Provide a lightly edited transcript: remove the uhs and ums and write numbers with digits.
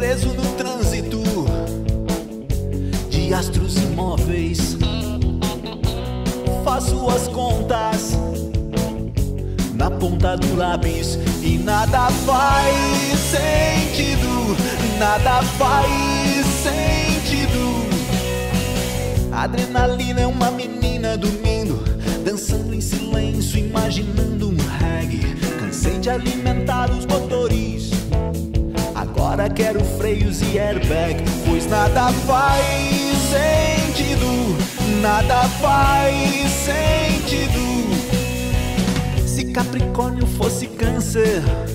preso no trânsito de astros imóveis. Faço as contas na ponta do lápis e nada faz sentido, nada faz sentido. Adrenalina é uma menina dormindo, dançando em silêncio, imaginando um reggae. Cansei de alimentar os motores, agora quero freios e airbag, pois nada faz sentido, nada faz sentido. Se Capricórnio fosse Câncer,